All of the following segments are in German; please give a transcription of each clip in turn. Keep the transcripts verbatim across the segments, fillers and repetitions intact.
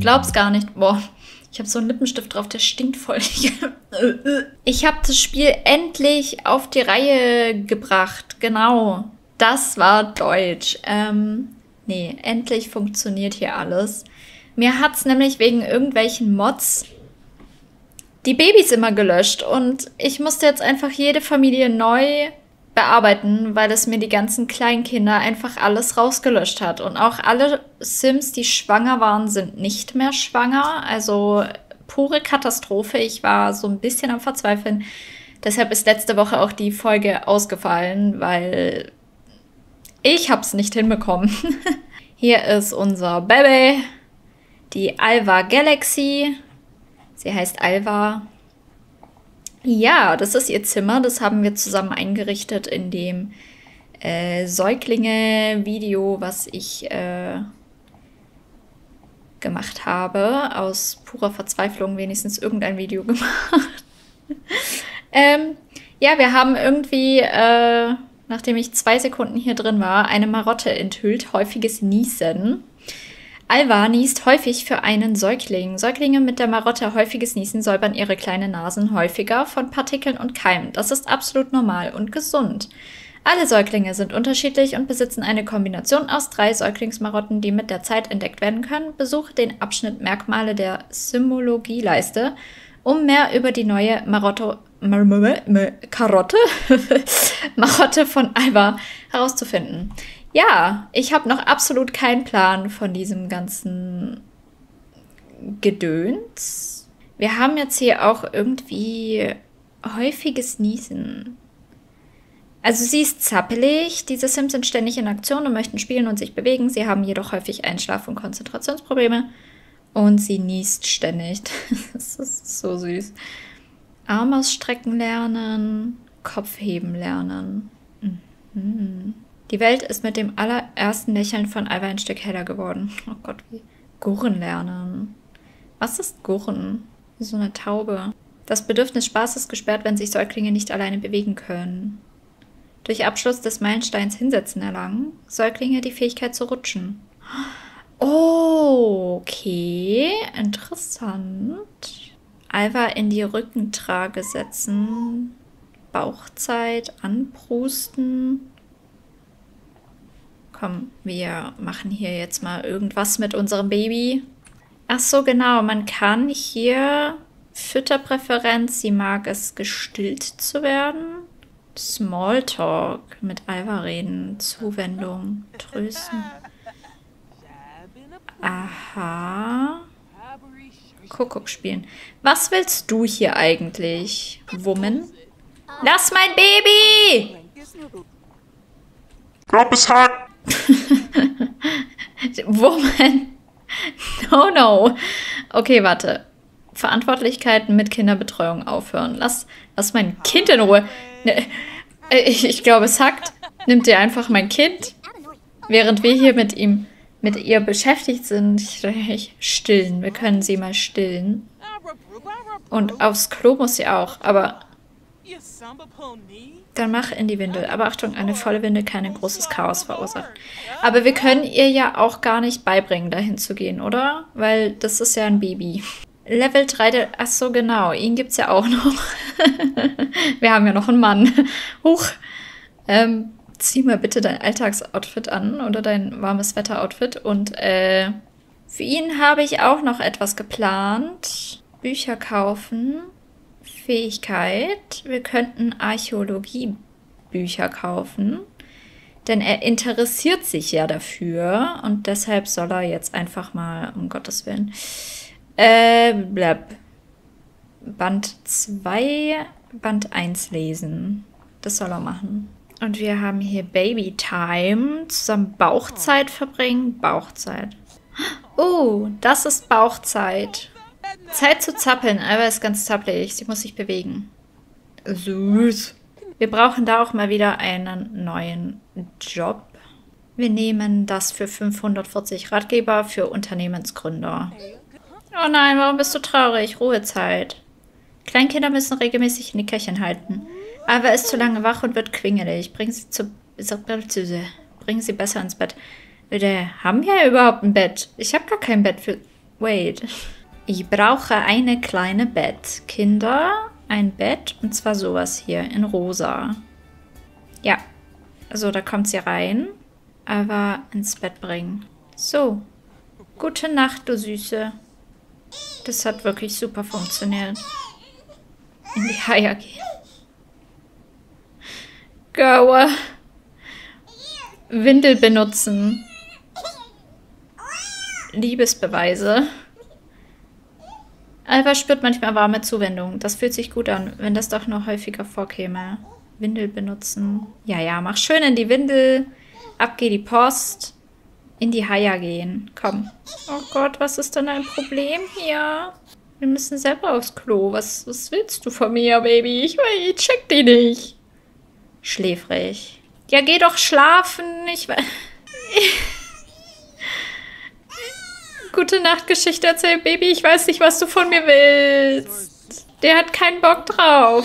glaub's gar nicht. Boah, ich habe so einen Lippenstift drauf, der stinkt voll. Ich habe das Spiel endlich auf die Reihe gebracht. Genau, das war Deutsch. Ähm, nee, endlich funktioniert hier alles. Mir hat's nämlich wegen irgendwelchen Mods die Babys immer gelöscht. Und ich musste jetzt einfach jede Familie neu bearbeiten, weil es mir die ganzen Kleinkinder einfach alles rausgelöscht hat. Und auch alle Sims, die schwanger waren, sind nicht mehr schwanger. Also pure Katastrophe. Ich war so ein bisschen am Verzweifeln. Deshalb ist letzte Woche auch die Folge ausgefallen, weil ich hab's nicht hinbekommen. Hier ist unser Baby, die Alva Galaxy. Sie heißt Alva. Ja, das ist ihr Zimmer. Das haben wir zusammen eingerichtet in dem äh, Säuglinge-Video, was ich äh, gemacht habe. Aus purer Verzweiflung wenigstens irgendein Video gemacht. ähm, ja, wir haben irgendwie, äh, nachdem ich zwei Sekunden hier drin war, eine Marotte enthüllt. Häufiges Niesen. Alva niest häufig für einen Säugling. Säuglinge mit der Marotte häufiges Niesen säubern ihre kleinen Nasen häufiger von Partikeln und Keimen. Das ist absolut normal und gesund. Alle Säuglinge sind unterschiedlich und besitzen eine Kombination aus drei Säuglingsmarotten, die mit der Zeit entdeckt werden können. Besuche den Abschnitt Merkmale der Symologie-Leiste, um mehr über die neue Marotto, Mar Mar Mar Karotte Marotte von Alva herauszufinden. Ja, ich habe noch absolut keinen Plan von diesem ganzen Gedöns. Wir haben jetzt hier auch irgendwie häufiges Niesen. Also sie ist zappelig, diese Sims sind ständig in Aktion und möchten spielen und sich bewegen. Sie haben jedoch häufig Einschlaf- und Konzentrationsprobleme. Und sie niest ständig. Das ist so süß. Arm ausstrecken lernen, Kopf heben lernen. Mhm. Die Welt ist mit dem allerersten Lächeln von Alva ein Stück heller geworden. Oh Gott, wie. Gurren lernen. Was ist Gurren? Wie so eine Taube. Das Bedürfnis Spaß ist gesperrt, wenn sich Säuglinge nicht alleine bewegen können. Durch Abschluss des Meilensteins Hinsetzen erlangen Säuglinge die Fähigkeit zu rutschen. Oh, okay. Interessant. Alva in die Rückentrage setzen. Bauchzeit, anprusten. Komm, wir machen hier jetzt mal irgendwas mit unserem Baby. Ach so, genau. Man kann hier Fütterpräferenz. Sie mag es, gestillt zu werden. Smalltalk. Mit Alva reden. Zuwendung. Trösten. Aha. Kuckuck spielen. Was willst du hier eigentlich, Woman? Lass mein Baby! Drop his heart! Woman. No, no. Okay, warte. Verantwortlichkeiten mit Kinderbetreuung aufhören. Lass, lass mein Kind in Ruhe. Ne, ich, ich glaube, es hackt. Nimmt ihr einfach mein Kind, während wir hier mit ihm, mit ihr beschäftigt sind. Ich, ich, stillen. Wir können sie mal stillen. Und aufs Klo muss sie auch, aber dann mach in die Windel. Aber Achtung, eine volle Windel kann ein großes Chaos verursachen. Aber wir können ihr ja auch gar nicht beibringen, dahin zu gehen, oder? Weil das ist ja ein Baby. Level drei, der, ach so, genau, ihn gibt's ja auch noch. Wir haben ja noch einen Mann. Huch. Ähm, zieh mal bitte dein Alltagsoutfit an oder dein warmes Wetter-Outfit. Und äh, für ihn habe ich auch noch etwas geplant. Bücher kaufen. Fähigkeit. Wir könnten Archäologie-Bücher kaufen. Denn er interessiert sich ja dafür. Und deshalb soll er jetzt einfach mal, um Gottes Willen, äh, blab. Band zwei, Band eins lesen. Das soll er machen. Und wir haben hier Baby-Time. Zusammen Bauchzeit verbringen. Bauchzeit. Oh, das ist Bauchzeit. Zeit zu zappeln. Alva ist ganz zappelig. Sie muss sich bewegen. Süß. Wir brauchen da auch mal wieder einen neuen Job. Wir nehmen das für fünfhundertvierzig Ratgeber für Unternehmensgründer. Oh nein, warum bist du traurig? Ruhezeit. Kleinkinder müssen regelmäßig in die Köchin halten. Alva ist zu lange wach und wird quengelig. Bring sie zu... Bring sie besser ins Bett. Wir haben ja überhaupt ein Bett. Ich habe gar kein Bett für... Wait. Ich brauche eine kleine Bett. Kinder, ein Bett. Und zwar sowas hier in rosa. Ja. Also da kommt sie rein. Aber ins Bett bringen. So. Gute Nacht, du Süße. Das hat wirklich super funktioniert. In die Haie gehen. Gaua. Windel benutzen. Liebesbeweise. Alva spürt manchmal warme Zuwendung. Das fühlt sich gut an, wenn das doch noch häufiger vorkäme. Windel benutzen. Ja, ja, mach schön in die Windel. Ab geht die Post. In die Haie gehen. Komm. Oh Gott, was ist denn ein Problem hier? Wir müssen selber aufs Klo. Was, was willst du von mir, Baby? Ich, ich check die nicht. Schläfrig. Ja, geh doch schlafen. Ich weiß... Gute Nachtgeschichte erzählen, Baby. Ich weiß nicht, was du von mir willst. Der hat keinen Bock drauf.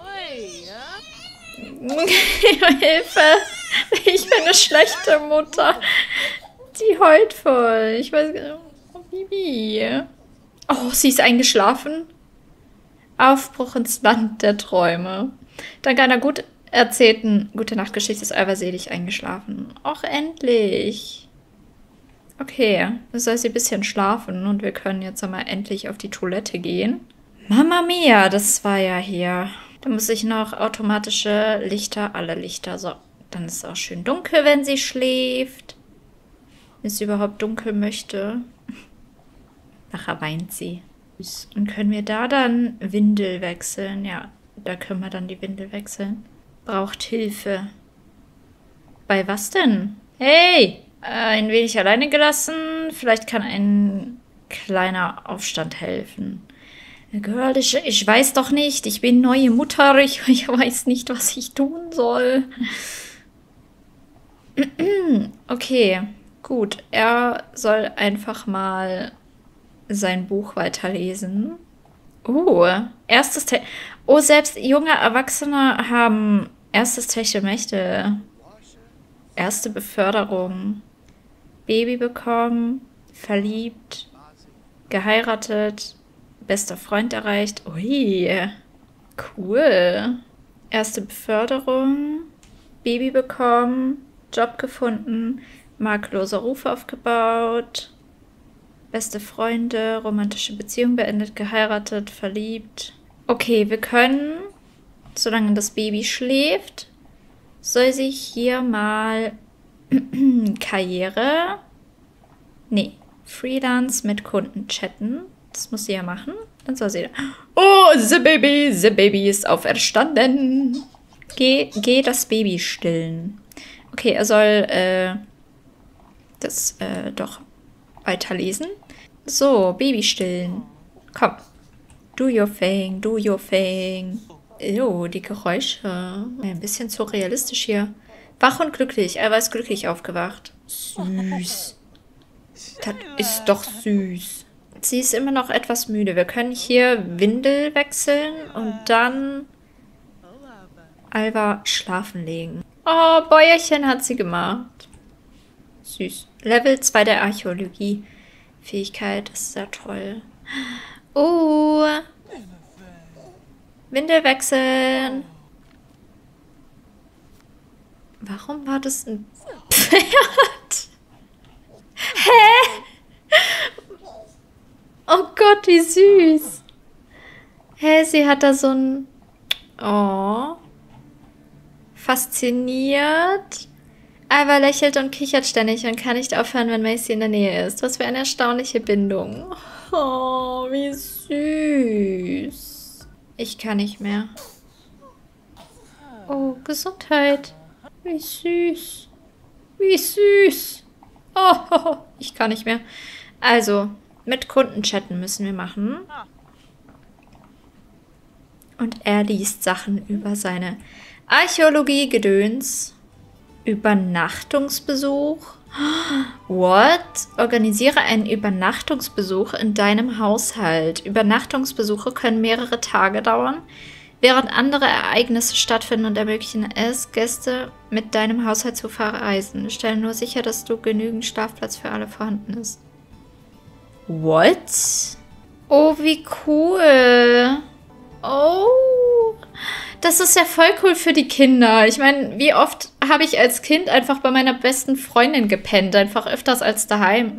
Hilfe. Ich bin eine schlechte Mutter. Die heult voll. Ich weiß gar nicht. Oh, Bibi. Oh, sie ist eingeschlafen. Aufbruch ins Land der Träume. Dank einer gut erzählten Gute-Nacht-Geschichte ist Alva selig eingeschlafen. Och, endlich. Okay, dann soll sie ein bisschen schlafen und wir können jetzt einmal endlich auf die Toilette gehen. Mama mia, das war ja hier. Da muss ich noch automatische Lichter, alle Lichter. So, dann ist es auch schön dunkel, wenn sie schläft. Wenn sie überhaupt dunkel möchte. Nachher weint sie. Und können wir da dann Windel wechseln? Ja, da können wir dann die Windel wechseln. Braucht Hilfe. Bei was denn? Hey! Ein wenig alleine gelassen. Vielleicht kann ein kleiner Aufstand helfen. Girl, ich, ich weiß doch nicht. Ich bin neue Mutter. Ich, ich weiß nicht, was ich tun soll. Okay, gut. Er soll einfach mal sein Buch weiterlesen. Oh, erstes Te Oh, selbst junge Erwachsene haben erstes Techtelmächte. Erste Beförderung. Baby bekommen, verliebt, geheiratet, bester Freund erreicht. Ui, cool. Erste Beförderung, Baby bekommen, Job gefunden, makelloser Ruf aufgebaut, beste Freunde, romantische Beziehung beendet, geheiratet, verliebt. Okay, wir können, solange das Baby schläft, soll sich hier mal Karriere, nee, Freelance mit Kunden chatten. Das muss sie ja machen. Dann soll sie, oh, the baby, the baby ist auferstanden. Geh, geh das Baby stillen. Okay, er soll äh, das äh, doch weiterlesen. So, Baby stillen. Komm. Do your thing, do your thing. Oh, die Geräusche. Ein bisschen zu realistisch hier. Wach und glücklich. Er war glücklich aufgewacht. Süß. Das ist doch süß. Sie ist immer noch etwas müde. Wir können hier Windel wechseln und dann Alva schlafen legen. Oh, Bäuerchen hat sie gemacht. Süß. Level zwei der Archäologie. Fähigkeit. Das ist sehr toll. Oh. Windel wechseln. Warum war das ein Pferd? Hä? Oh Gott, wie süß. Hä, sie hat da so ein... Oh. Fasziniert. Aber lächelt und kichert ständig und kann nicht aufhören, wenn Macy in der Nähe ist. Was für eine erstaunliche Bindung. Oh, wie süß. Ich kann nicht mehr. Oh, Gesundheit. Wie süß. Wie süß. Oh, ich kann nicht mehr. Also, mit Kunden chatten müssen wir machen. Und er liest Sachen über seine Archäologie-Gedöns. Übernachtungsbesuch. What? Organisiere einen Übernachtungsbesuch in deinem Haushalt. Übernachtungsbesuche können mehrere Tage dauern, während andere Ereignisse stattfinden und ermöglichen es, Gäste mit deinem Haushalt zu verreisen. Stelle nur sicher, dass du genügend Schlafplatz für alle vorhanden ist. What? Oh, wie cool. Oh. Das ist ja voll cool für die Kinder. Ich meine, wie oft habe ich als Kind einfach bei meiner besten Freundin gepennt? Einfach öfters als daheim.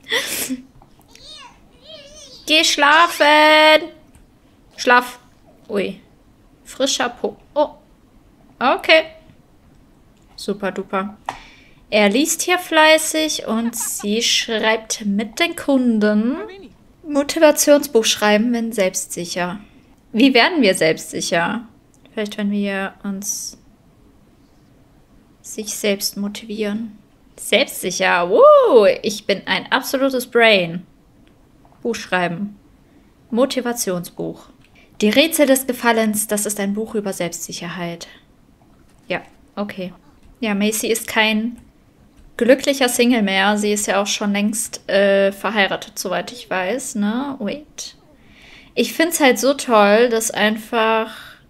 Geh schlafen. Schlaf. Ui. Frischer Po. Oh. Okay. Super duper. Er liest hier fleißig und sie schreibt mit den Kunden. Motivationsbuch schreiben, wenn selbstsicher. Wie werden wir selbstsicher? Vielleicht, wenn wir uns sich selbst motivieren. Selbstsicher. Wow, ich bin ein absolutes Brain. Buch schreiben. Motivationsbuch. Die Rätsel des Gefallens, das ist ein Buch über Selbstsicherheit. Ja, okay. Ja, Macy ist kein glücklicher Single mehr. Sie ist ja auch schon längst äh, verheiratet, soweit ich weiß, ne? Wait. Ich finde es halt so toll, dass einfach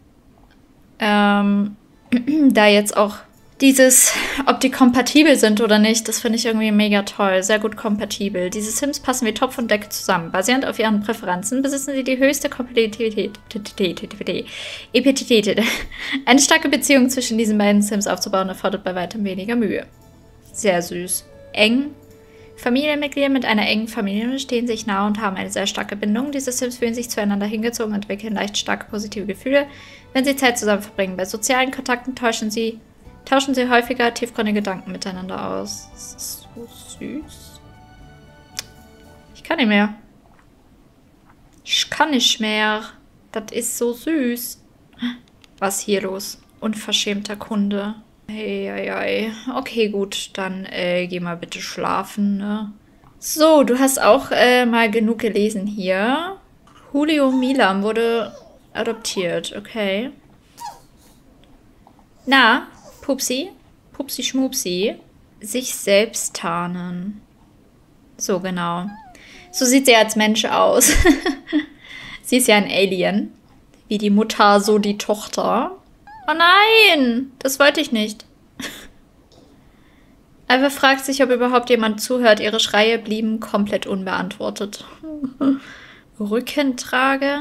ähm, da jetzt auch dieses, ob die kompatibel sind oder nicht, das finde ich irgendwie mega toll. Sehr gut kompatibel. Diese Sims passen wie Topf und Deckel zusammen. Basierend auf ihren Präferenzen besitzen sie die höchste Kompatibilität. Eine starke Beziehung zwischen diesen beiden Sims aufzubauen, erfordert bei weitem weniger Mühe. Sehr süß. Eng. Familienmitglieder mit einer engen Familie stehen sich nah und haben eine sehr starke Bindung. Diese Sims fühlen sich zueinander hingezogen und entwickeln leicht starke positive Gefühle, wenn sie Zeit zusammen verbringen. Bei sozialen Kontakten täuschen sie Tauschen sie häufiger tiefgründige Gedanken miteinander aus. Das ist so süß. Ich kann nicht mehr. Ich kann nicht mehr. Das ist so süß. Was ist hier los? Unverschämter Kunde. Hey, hey, hey. Okay, gut. Dann äh, geh mal bitte schlafen, ne? So, du hast auch äh, mal genug gelesen hier. Julio Milam wurde adoptiert. Okay. Na? Pupsi, Pupsi Schmupsi, sich selbst tarnen. So, genau. So sieht sie als Mensch aus. Sie ist ja ein Alien. Wie die Mutter, so die Tochter. Oh nein, das wollte ich nicht. Alva fragt sich, ob überhaupt jemand zuhört. Ihre Schreie blieben komplett unbeantwortet. Rückentrage.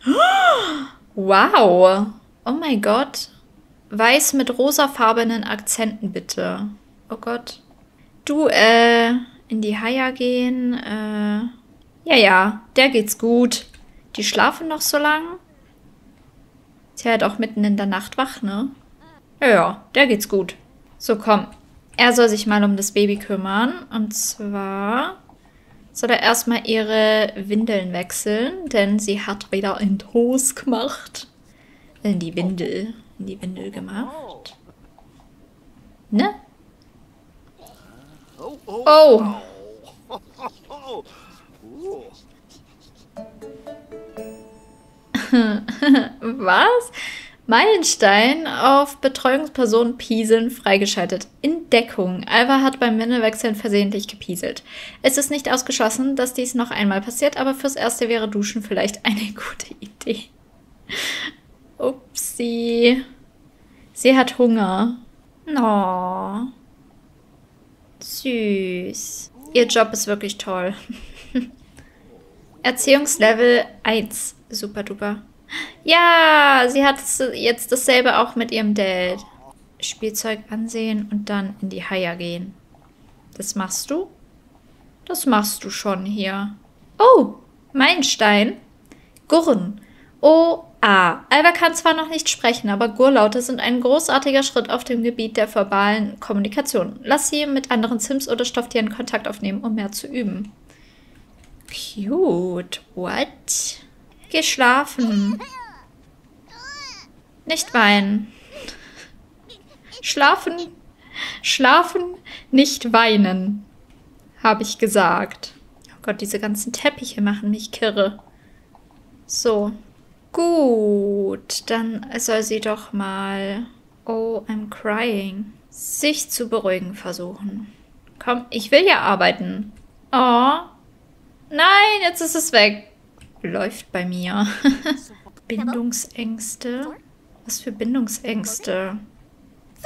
Wow. Oh mein Gott. Weiß mit rosafarbenen Akzenten, bitte. Oh Gott. Du, äh, in die Haia gehen, äh... Ja, ja, der geht's gut. Die schlafen noch so lang? Ist ja halt auch mitten in der Nacht wach, ne? Ja, ja, der geht's gut. So, komm. Er soll sich mal um das Baby kümmern. Und zwar soll er erstmal ihre Windeln wechseln, denn sie hat wieder einen Toast gemacht. In die Windel. In die Windel gemacht. Ne? Oh. Was? Meilenstein auf Betreuungsperson Pieseln freigeschaltet. In Deckung. Alva hat beim Windelwechseln versehentlich gepieselt. Es ist nicht ausgeschlossen, dass dies noch einmal passiert, aber fürs Erste wäre Duschen vielleicht eine gute Idee. Upsi. Sie hat Hunger. Oh. Süß. Ihr Job ist wirklich toll. Erziehungslevel eins. Super duper. Ja, sie hat jetzt dasselbe auch mit ihrem Dad. Spielzeug ansehen und dann in die Haia gehen. Das machst du? Das machst du schon hier. Oh, Meilenstein. Gurren. Oh, ah. Alva kann zwar noch nicht sprechen, aber Gurlaute sind ein großartiger Schritt auf dem Gebiet der verbalen Kommunikation. Lass sie mit anderen Sims oder Stofftieren Kontakt aufnehmen, um mehr zu üben. Cute. What? Geh schlafen. Nicht weinen. Schlafen. Schlafen, nicht weinen. Habe ich gesagt. Oh Gott, diese ganzen Teppiche machen mich kirre. So. Gut, dann soll sie doch mal... Oh, I'm crying. Sich zu beruhigen versuchen. Komm, ich will ja arbeiten. Oh. Nein, jetzt ist es weg. Läuft bei mir. Bindungsängste? Was für Bindungsängste?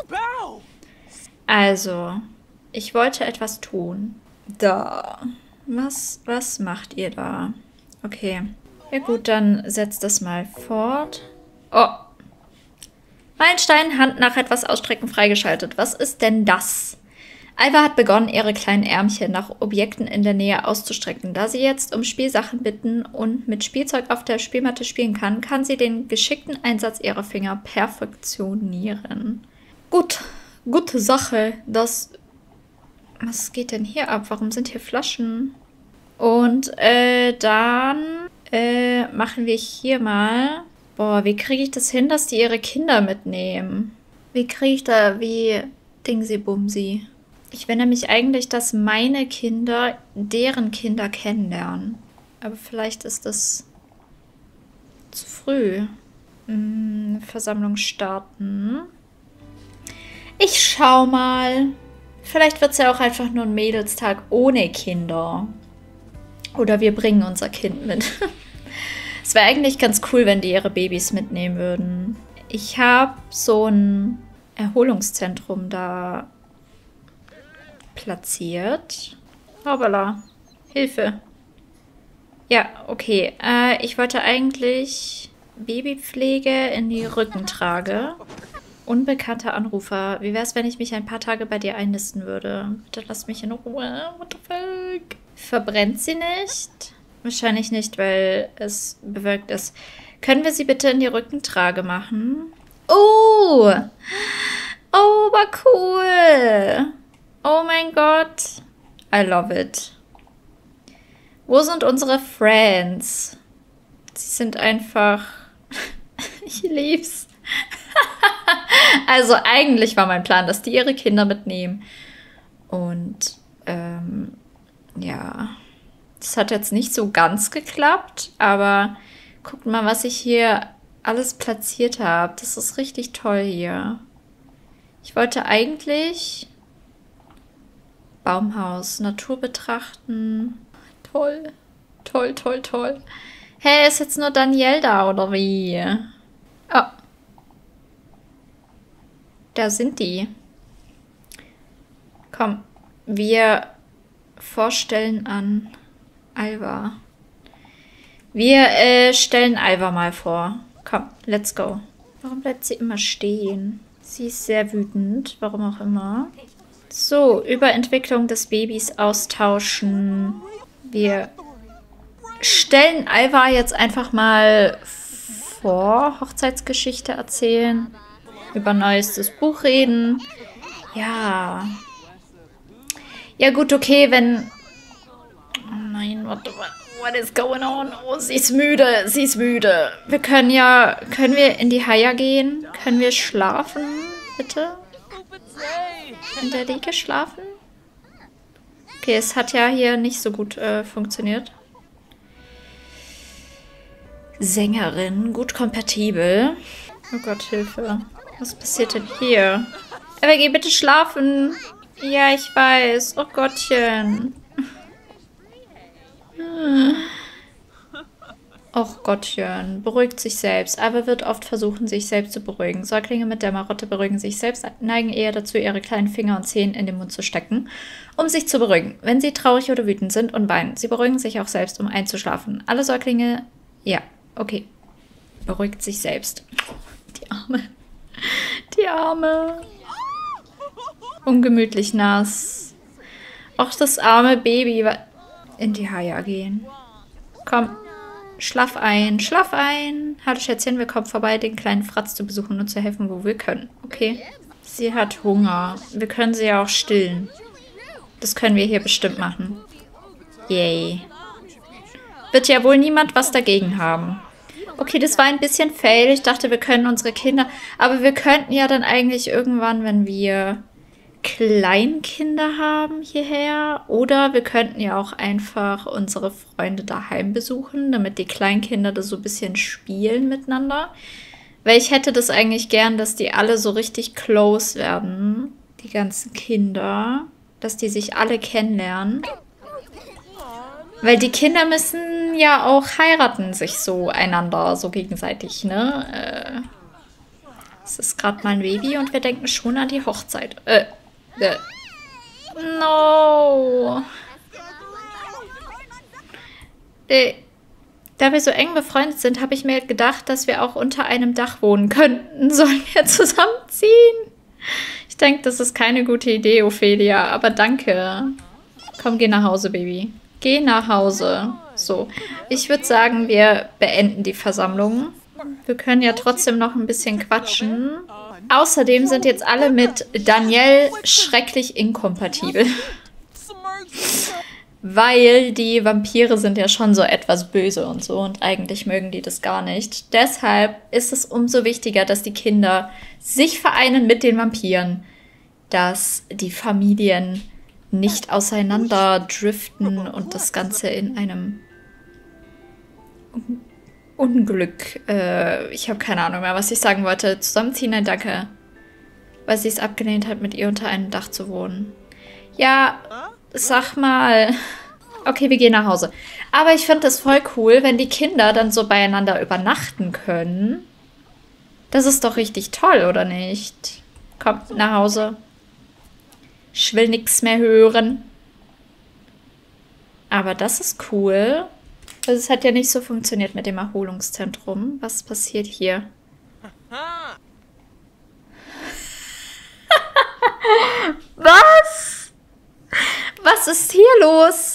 Also, ich wollte etwas tun. Da. Was, was macht ihr da? Okay. Ja gut, dann setzt das mal fort. Oh. Meilenstein, Hand nach etwas ausstrecken freigeschaltet. Was ist denn das? Alva hat begonnen, ihre kleinen Ärmchen nach Objekten in der Nähe auszustrecken. Da sie jetzt um Spielsachen bitten und mit Spielzeug auf der Spielmatte spielen kann, kann sie den geschickten Einsatz ihrer Finger perfektionieren. Gut, gute Sache. Das... Was geht denn hier ab? Warum sind hier Flaschen? Und äh, dann äh, machen wir hier mal... Boah, wie kriege ich das hin, dass die ihre Kinder mitnehmen? Wie kriege ich da... Wie... Dingsi-Bumsi. Ich will nämlich eigentlich, dass meine Kinder deren Kinder kennenlernen. Aber vielleicht ist das zu früh. Hm, Versammlung starten. Ich schau mal. Vielleicht wird es ja auch einfach nur ein Mädelstag ohne Kinder. Oder wir bringen unser Kind mit. Es wäre eigentlich ganz cool, wenn die ihre Babys mitnehmen würden. Ich habe so ein Erholungszentrum da platziert. Hoppala. Hilfe. Ja, okay. Äh, ich wollte eigentlich Babypflege in die Rückentrage. Unbekannter Anrufer. Wie wäre es, wenn ich mich ein paar Tage bei dir einnisten würde? Bitte lass mich in Ruhe. What the fuck? Verbrennt sie nicht? Wahrscheinlich nicht, weil es bewölkt ist. Können wir sie bitte in die Rückentrage machen? Oh! Oh, war cool! Oh mein Gott. I love it. Wo sind unsere Friends? Sie sind einfach... Ich lieb's. Also eigentlich war mein Plan, dass die ihre Kinder mitnehmen. Und ähm, ja, das hat jetzt nicht so ganz geklappt, aber guckt mal, was ich hier alles platziert habe. Das ist richtig toll hier. Ich wollte eigentlich Baumhaus, Natur betrachten. Toll, toll, toll, toll. Hey, ist jetzt nur Danielle da, oder wie? Oh. Da sind die. Komm, wir vorstellen an Alva. Wir äh, stellen Alva mal vor. Komm, let's go. Warum bleibt sie immer stehen? Sie ist sehr wütend, warum auch immer. So, über Entwicklung des Babys austauschen. Wir stellen Alva jetzt einfach mal vor. Hochzeitsgeschichte erzählen. Über neuestes Buch reden. Ja. Ja gut, okay, wenn... Oh nein, what, what, what is going on? Oh, sie ist müde, sie ist müde. Wir können ja... Können wir in die Haia gehen? Können wir schlafen, bitte? In der Liege schlafen? Okay, es hat ja hier nicht so gut äh, funktioniert. Sängerin, gut kompatibel. Oh Gott, Hilfe. Was passiert denn hier? Aber geh bitte schlafen. Ja, ich weiß. Oh Gottchen. Och Gottchen. Beruhigt sich selbst. Aber wird oft versuchen, sich selbst zu beruhigen. Säuglinge mit der Marotte beruhigen sich selbst, neigen eher dazu, ihre kleinen Finger und Zehen in den Mund zu stecken, um sich zu beruhigen, wenn sie traurig oder wütend sind und weinen. Sie beruhigen sich auch selbst, um einzuschlafen. Alle Säuglinge... Ja, okay. Beruhigt sich selbst. Die Arme. Die Arme. Ungemütlich nass. Och, das arme Baby. In die Haia gehen. Komm. Schlaf ein. Schlaf ein. Hallo Schätzchen, wir kommen vorbei, den kleinen Fratz zu besuchen und zu helfen, wo wir können. Okay. Sie hat Hunger. Wir können sie ja auch stillen. Das können wir hier bestimmt machen. Yay. Wird ja wohl niemand was dagegen haben. Okay, das war ein bisschen fail. Ich dachte, wir können unsere Kinder... Aber wir könnten ja dann eigentlich irgendwann, wenn wir Kleinkinder haben, hierher. Oder wir könnten ja auch einfach unsere Freunde daheim besuchen, damit die Kleinkinder da so ein bisschen spielen miteinander. Weil ich hätte das eigentlich gern, dass die alle so richtig close werden. Die ganzen Kinder. Dass die sich alle kennenlernen. Weil die Kinder müssen ja auch heiraten, sich so einander, so gegenseitig, ne? Äh, es ist gerade mal ein Baby und wir denken schon an die Hochzeit. Äh, äh. No. Äh, da wir so eng befreundet sind, habe ich mir gedacht, dass wir auch unter einem Dach wohnen könnten. Sollen wir zusammenziehen? Ich denke, das ist keine gute Idee, Ophelia, aber danke. Komm, geh nach Hause, Baby. Geh nach Hause. So, ich würde sagen, wir beenden die Versammlung. Wir können ja trotzdem noch ein bisschen quatschen. Außerdem sind jetzt alle mit Danielle schrecklich inkompatibel. Weil die Vampire sind ja schon so etwas böse und so und eigentlich mögen die das gar nicht. Deshalb ist es umso wichtiger, dass die Kinder sich vereinen mit den Vampiren, dass die Familien nicht auseinander driften und das Ganze in einem Unglück, äh, ich habe keine Ahnung mehr, was ich sagen wollte, zusammenziehen, nein, danke, weil sie es abgelehnt hat, mit ihr unter einem Dach zu wohnen. Ja, sag mal. Okay, wir gehen nach Hause. Aber ich finde das voll cool, wenn die Kinder dann so beieinander übernachten können. Das ist doch richtig toll, oder nicht? Kommt nach Hause. Ich will nichts mehr hören. Aber das ist cool. Also es hat ja nicht so funktioniert mit dem Erholungszentrum. Was passiert hier? Was? Was ist hier los?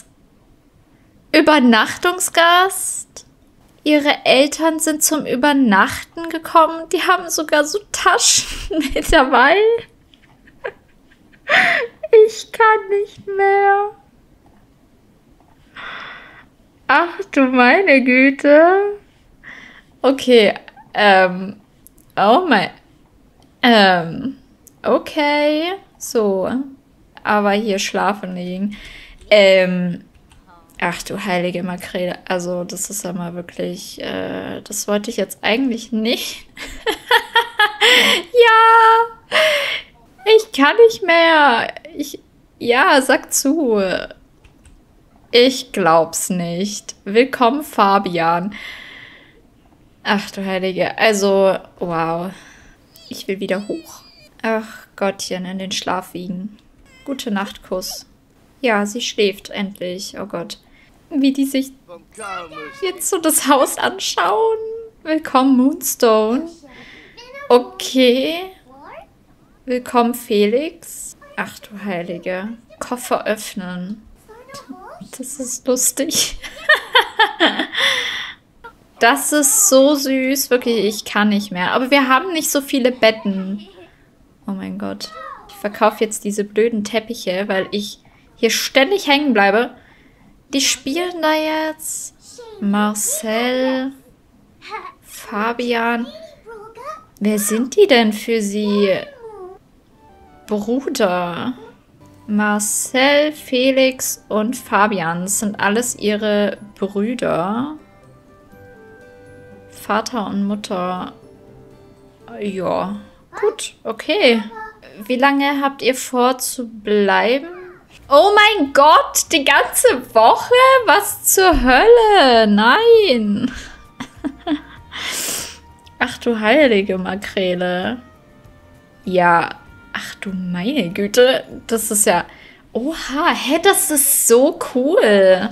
Übernachtungsgast? Ihre Eltern sind zum Übernachten gekommen. Die haben sogar so Taschen mit dabei. Ich kann nicht mehr. Ach du meine Güte. Okay. Ähm. Oh mein. Ähm. Okay. So. Aber hier schlafen liegen. Ähm. Ach du heilige Makrele. Also, das ist ja mal wirklich. Äh, das wollte ich jetzt eigentlich nicht. Ja. Ich kann nicht mehr. Ich. Ja, sag zu. Ich glaub's nicht. Willkommen, Fabian. Ach du Heilige. Also, wow. Ich will wieder hoch. Ach Gottchen, in den Schlaf wiegen. Gute Nacht, Kuss. Ja, sie schläft endlich. Oh Gott. Wie die sich jetzt so das Haus anschauen. Willkommen, Moonstone. Okay. Willkommen, Felix. Ach du Heilige. Koffer öffnen. Das ist lustig. Das ist so süß. Wirklich, ich kann nicht mehr. Aber wir haben nicht so viele Betten. Oh mein Gott. Ich verkaufe jetzt diese blöden Teppiche, weil ich hier ständig hängen bleibe. Die spielen da jetzt. Marcel. Fabian. Wer sind die denn für sie? Bruder. Marcel, Felix und Fabian. Das sind alles ihre Brüder. Vater und Mutter. Ja. Gut, okay. Wie lange habt ihr vor zu bleiben? Oh mein Gott, die ganze Woche? Was zur Hölle? Nein. Ach du heilige Makrele. Ja, ach du meine Güte. Das ist ja... Oha, hä, das ist so cool.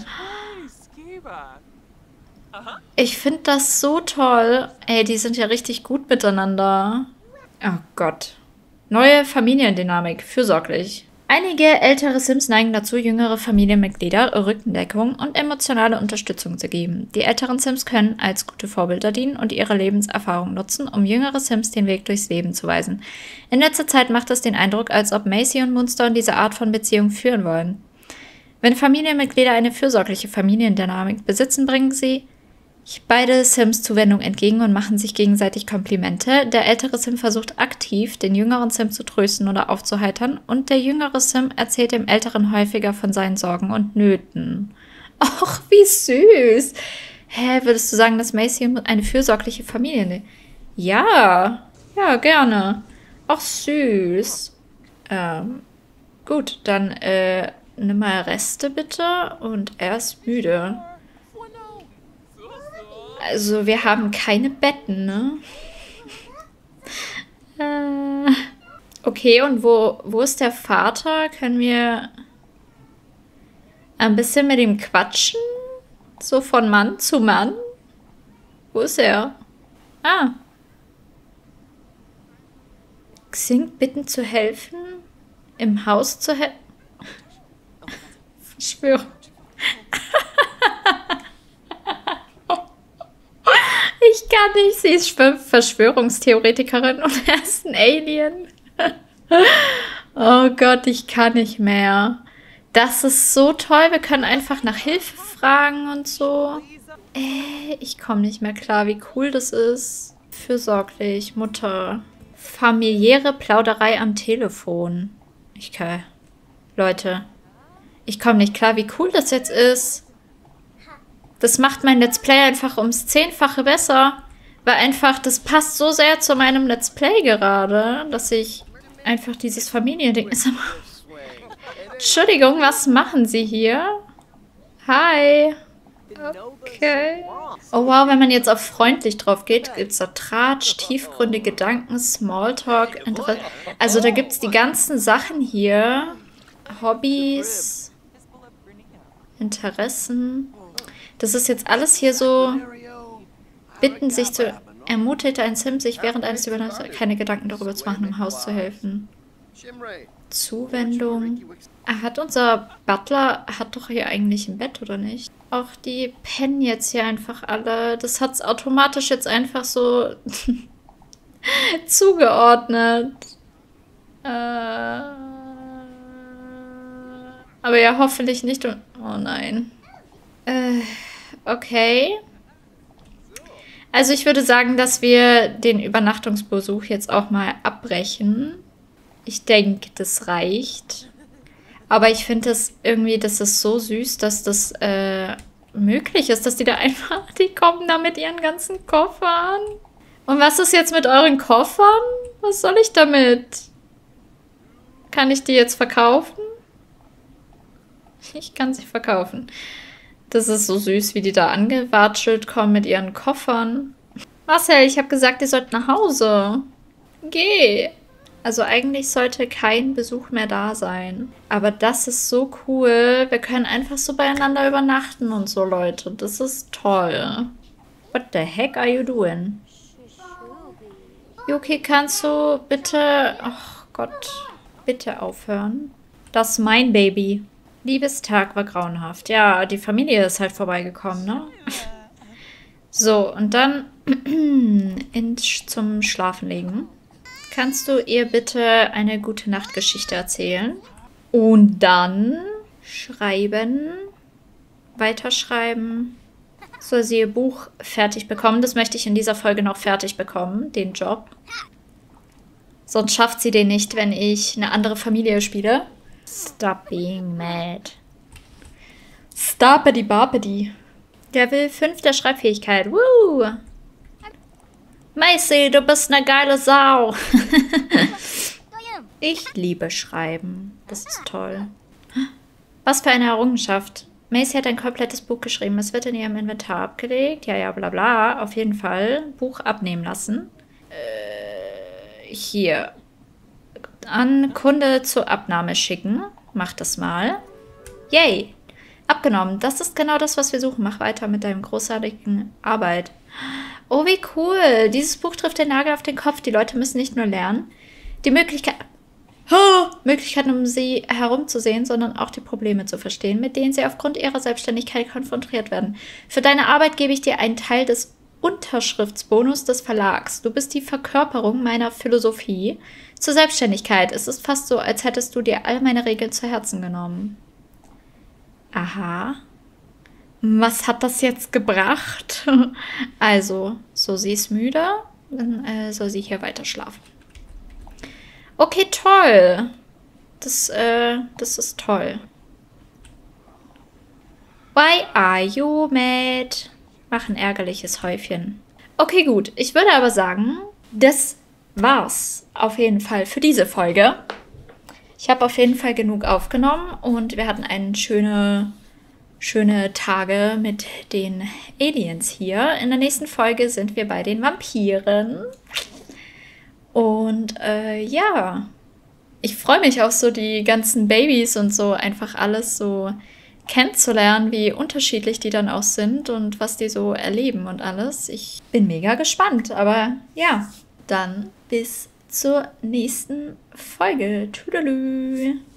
Ich finde das so toll. Ey, die sind ja richtig gut miteinander. Oh Gott. Neue Familiendynamik. Fürsorglich. Einige ältere Sims neigen dazu, jüngere Familienmitglieder Rückendeckung und emotionale Unterstützung zu geben. Die älteren Sims können als gute Vorbilder dienen und ihre Lebenserfahrung nutzen, um jüngere Sims den Weg durchs Leben zu weisen. In letzter Zeit macht es den Eindruck, als ob Macy und Moonstone diese Art von Beziehung führen wollen. Wenn Familienmitglieder eine fürsorgliche Familiendynamik besitzen, bringen sie beide Sims Zuwendung entgegen und machen sich gegenseitig Komplimente. Der ältere Sim versucht aktiv, den jüngeren Sim zu trösten oder aufzuheitern und der jüngere Sim erzählt dem älteren häufiger von seinen Sorgen und Nöten. Och, wie süß! Hä, würdest du sagen, dass Macy eine fürsorgliche Familie ist? Ja, ja, gerne. Ach, süß. Ähm, gut, dann äh, nimm mal Reste bitte und er ist müde. Also, wir haben keine Betten, ne? äh, okay, und wo, wo ist der Vater? Können wir ein bisschen mit ihm quatschen? So von Mann zu Mann. Wo ist er? Ah. Xing bitten zu helfen? Im Haus zu helfen? Verschwörung. Ich kann nicht. Sie ist Verschwörungstheoretikerin und er ist ein Alien. Oh Gott, ich kann nicht mehr. Das ist so toll. Wir können einfach nach Hilfe fragen und so. Äh, ich komme nicht mehr klar, wie cool das ist. Fürsorglich, Mutter. Familiäre Plauderei am Telefon. Ich kann... Leute, ich komme nicht klar, wie cool das jetzt ist. Das macht mein Let's Play einfach ums Zehnfache besser. Weil einfach, das passt so sehr zu meinem Let's Play gerade, dass ich einfach dieses Familiending ist. Entschuldigung, was machen Sie hier? Hi. Okay. Oh wow, wenn man jetzt auf freundlich drauf geht, gibt es da Tratsch, tiefgründige Gedanken, Smalltalk, Interesse. Also da gibt es die ganzen Sachen hier. Hobbys, Interessen. Das ist jetzt alles hier so... Bitten sich zu... Ermutigte ein Sim, sich während eines Übernachtens keine Gedanken darüber zu machen, im Haus zu helfen. Zuwendung. Er hat unser Butler, hat doch hier eigentlich ein Bett, oder nicht? Auch die pennen jetzt hier einfach alle. Das hat es automatisch jetzt einfach so zugeordnet. Äh, aber ja, hoffentlich nicht. Oh nein. Äh, okay. Also ich würde sagen, dass wir den Übernachtungsbesuch jetzt auch mal abbrechen. Ich denke, das reicht. Aber ich finde das irgendwie, das ist so süß, dass das äh, möglich ist, dass die da einfach, die kommen da mit ihren ganzen Koffern. Und was ist jetzt mit euren Koffern? Was soll ich damit? Kann ich die jetzt verkaufen? Ich kann sie verkaufen. Das ist so süß, wie die da angewatschelt kommen mit ihren Koffern. Marcel, ich habe gesagt, ihr sollt nach Hause. Geh. Also eigentlich sollte kein Besuch mehr da sein. Aber das ist so cool. Wir können einfach so beieinander übernachten und so, Leute. Das ist toll. What the heck are you doing? Yuki, kannst du bitte... Ach Gott. Bitte aufhören. Das ist mein Baby. Liebestag war grauenhaft. Ja, die Familie ist halt vorbeigekommen, ne? So, und dann in, zum Schlafen legen. Kannst du ihr bitte eine gute Nachtgeschichte erzählen? Und dann schreiben, weiterschreiben. Soll sie ihr Buch fertig bekommen? Das möchte ich in dieser Folge noch fertig bekommen, den Job. Sonst schafft sie den nicht, wenn ich eine andere Familie spiele. Stop being mad. Stapedi Bapedi. Level fünf der Schreibfähigkeit. Woo! Macy, du bist eine geile Sau. Ich liebe Schreiben. Das ist toll. Was für eine Errungenschaft. Macy hat ein komplettes Buch geschrieben. Es wird in ihrem Inventar abgelegt. Ja, ja, bla bla. Auf jeden Fall. Buch abnehmen lassen. Äh, hier. An Kunde zur Abnahme schicken. Mach das mal. Yay. Abgenommen. Das ist genau das, was wir suchen. Mach weiter mit deinem großartigen Arbeit. Oh, wie cool. Dieses Buch trifft den Nagel auf den Kopf. Die Leute müssen nicht nur lernen, die Möglichkeit, oh, Möglichkeiten, um sie herumzusehen, sondern auch die Probleme zu verstehen, mit denen sie aufgrund ihrer Selbstständigkeit konfrontiert werden. Für deine Arbeit gebe ich dir einen Teil des Unterschriftsbonus des Verlags. Du bist die Verkörperung meiner Philosophie zur Selbstständigkeit. Es ist fast so, als hättest du dir all meine Regeln zu Herzen genommen. Aha. Was hat das jetzt gebracht? Also, so sie ist müde, dann äh, soll sie hier weiter schlafen. Okay, toll. Das, äh, das ist toll. Why are you mad? Mach ein ärgerliches Häufchen. Okay, gut. Ich würde aber sagen, das war's auf jeden Fall für diese Folge. Ich habe auf jeden Fall genug aufgenommen und wir hatten eine schöne... Schöne Tage mit den Aliens hier. In der nächsten Folge sind wir bei den Vampiren. Und äh, ja, ich freue mich auf so die ganzen Babys und so einfach alles so kennenzulernen, wie unterschiedlich die dann auch sind und was die so erleben und alles. Ich bin mega gespannt, aber ja, dann bis zur nächsten Folge. Tüdelü!